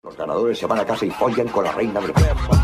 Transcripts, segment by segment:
Los ganadores se van a casa y follan con la reina del...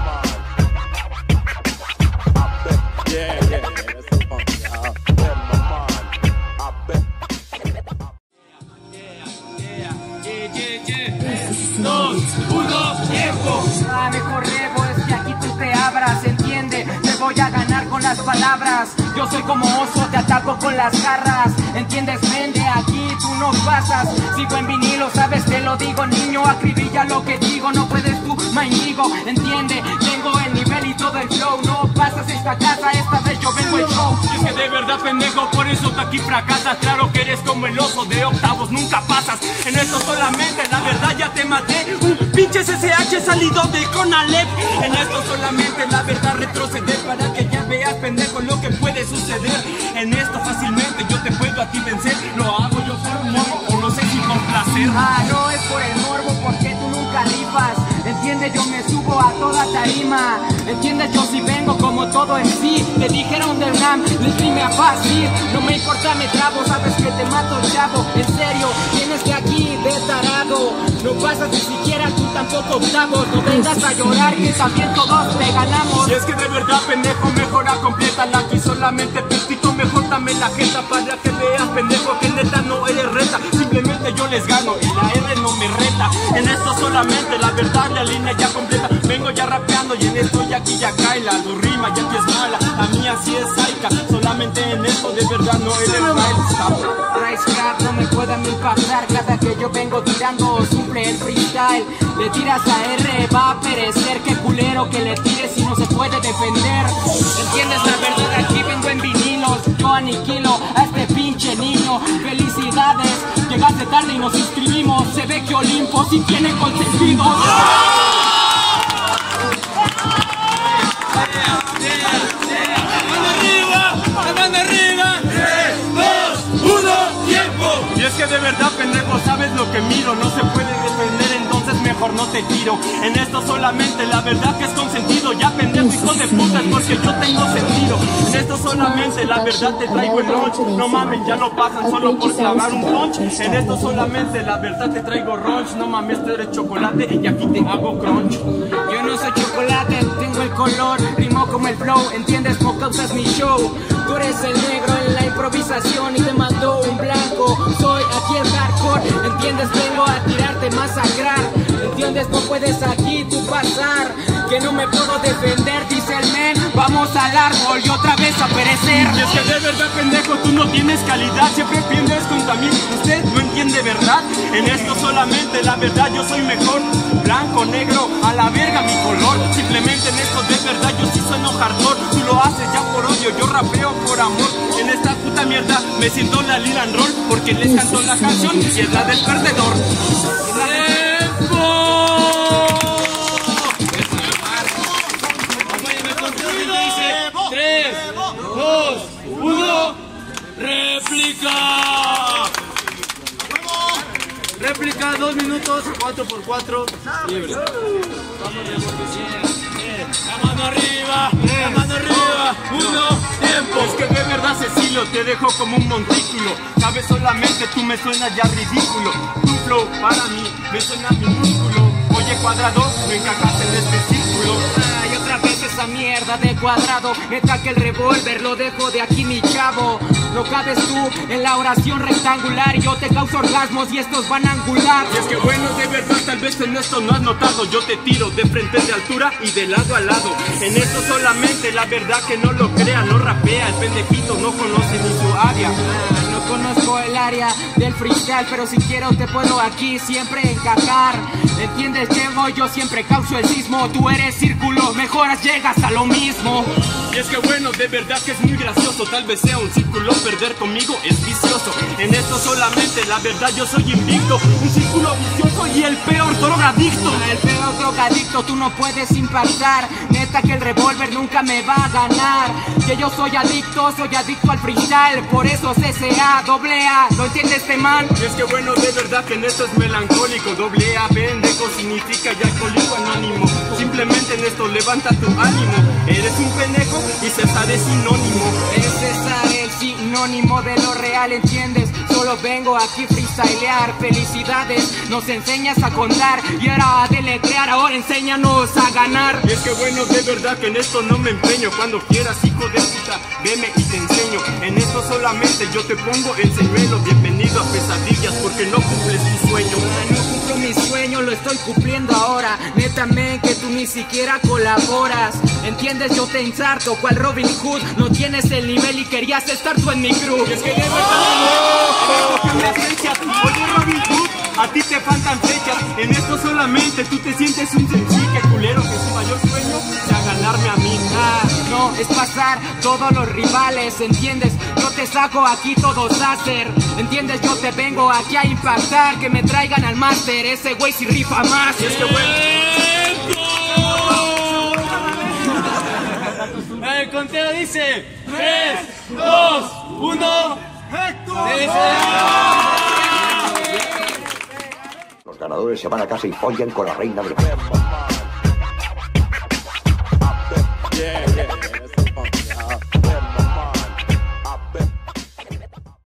Mejor rebo es que aquí tú te abras, entiende, te voy a ganar con las palabras. Yo soy como oso, te ataco con las garras. ¿Entiendes, vende? Aquí tú no pasas. Sigo en vinilo, sabes, te lo digo, niño. Acribilla lo que digo, no puedes tú, maindigo. Entiende, tengo el nivel y todo el flow. No pasas esta casa, esta vez yo vengo el show. Y es que de verdad, pendejo, por eso tú aquí fracasas. Claro que eres como el oso de octavos, nunca pasas. En esto solamente, la verdad ya te maté. Un pinche SSH salido de Conalep. En esto solamente, la verdad retroceder para que ya veas, pendejo, lo que puede suceder. En esto fácilmente yo te puedo a ti vencer. Lo hago yo por un morbo o no sé si por placer. Ah, no es por el morbo porque tú nunca rifas. Entiende, yo me subo a toda tarima. Entiende, yo si vengo como todo en sí. Te dijeron del RAM, les rime a fácil. No me importa, me trabo, sabes que te mato, chavo. En serio, tienes que aquí de tarado. No pasas ni siquiera tú tampoco octavos. No vengas a llorar que también todos te ganamos. Y es que de verdad, pendejo, mejora complétala. Aquí solamente pestito, mejor dame la jeta para que veas, pendejo, que neta no eres reta. Simplemente yo les gano y la R no me reta. En esto solamente, la verdad, la línea ya completa. Vengo ya rapeando y en esto y aquí ya cae. La tu rima ya que es mala, la mía sí es saica. Solamente en esto de verdad no eres real. Rice Rap no me pueden impactar. Cada que yo vengo tirando simple el freestyle. Le tiras a R, va a perecer. Qué culero que le tires y no se puede defender. ¿Entiendes la verdad? Aquí vengo en vinilos. Yo aniquilo a este pinche niño. Felicidades, llegaste tarde y nos inscribimos. Se ve que Olimpo sí tiene consentido. ¡Mano arriba! 3, 2, 1, ¡tiempo! Y es que de verdad, pendejo, sabes lo que miro. No se puede defender, entonces mejor no te tiro. En esto solamente, la verdad que es consentido. Ya, pendejo, hijo de puta, es porque yo tengo sentido. En esto solamente, la verdad te traigo el lunch. No mames, ya no pasan solo por clavar un punch. En esto solamente, la verdad te traigo runch. No mames, tú eres chocolate y aquí te hago crunch. Yo no soy chocolate, tengo el color, rimo como el flow, ¿entiendes? No causas mi show. Tú eres el negro en la improvisación y te mandó un blanco. Soy aquí el hardcore, ¿entiendes? Vengo a tirarte, masacrar. ¿Entiendes? No puedes aquí tú pasar. Que no me puedo defender, dice el men. Vamos al árbol y otra vez a perecer. Y es que de verdad, pendejo, tú no tienes calidad. Siempre piensas contra mí, usted no entiende, ¿verdad? En esto solamente, la verdad, yo soy mejor. Blanco, negro, a la verga mi color. Simplemente en esto de verdad yo sí sueno hardcore. Tú lo haces ya por odio, yo rapeo por amor. En esta puta mierda me siento la Lil and Roll porque les canto la canción y es la del perdedor. ¡Tiempo! 3, 2, 1, réplica. Réplica, 2 minutos, 4x4, libre. La mano arriba, 1, tiempo. Es que de verdad, Cecilio, te dejo como un montículo. Sabes, solamente tú me suenas ya ridículo. Tu flow para mí me suena minúsculo. Oye, cuadrado, no encajas en este círculo. Ay, otra vez esa mierda de cuadrado. Neta que el revólver lo dejo de aquí, mi chavo. No cabes tú en la oración rectangular. Y yo te causo orgasmos y estos van a angular. Y es que bueno, de verdad, tal vez en esto no has notado. Yo te tiro de frente, de altura y de lado a lado. En esto solamente, la verdad que no lo crea. No rapea, el pendejito no conoce ni su área. No conozco el área del freestyle, pero si quiero te puedo aquí siempre encajar. ¿Entiendes? Llego, yo siempre causo el sismo. Tú eres círculo, mejoras, llegas a lo mismo. Y es que bueno, de verdad que es muy gracioso. Tal vez sea un círculo, perder conmigo es vicioso. En esto solamente, la verdad yo soy invicto. Un círculo vicioso y el peor drogadicto. El peor drogadicto, tú no puedes impactar. Neta que el revólver nunca me va a ganar. Que yo soy adicto al freestyle. Por eso CCA, AA, ¿lo entiendes, este man? Y es que bueno, de verdad que en esto es melancólico. AA, pendejo, significa ya alcohólico anónimo. Simplemente en esto levanta tu ánimo. Eres un pendejo y César es sinónimo. Es César el sinónimo. sinónimo de lo real, ¿entiendes? Solo vengo aquí freestylear. Felicidades, nos enseñas a contar y ahora a deletrear, ahora enséñanos a ganar. Y es que bueno, de verdad que en esto no me empeño. Cuando quieras, hijo de puta, veme y te enseño. En esto solamente yo te pongo el señuelo. Bienvenido a pesadillas porque no cumples tu sueño. No cumplo mi sueño, lo estoy cumpliendo ahora. Neta, men, que tú ni siquiera colaboras. ¿Entiendes? Yo te ensarto, cual Robin Hood. No tienes el nivel y querías estar tú en mi crew. Y es que de verdad que me flechas. Oye, Robin Hood, a ti te faltan flechas. En esto solamente tú te sientes un sencillo. Que culero que su mayor sueño sea ganarme a mí. No, es pasar todos los rivales, ¿entiendes? Yo te saco aquí todos láser, ¿entiendes? Yo te vengo aquí a impactar, que me traigan al máster, ese güey si rifa más. Y es que bueno. El conteo dice 3, 2, 1. Los ganadores se van a casa y follan con la reina del rap.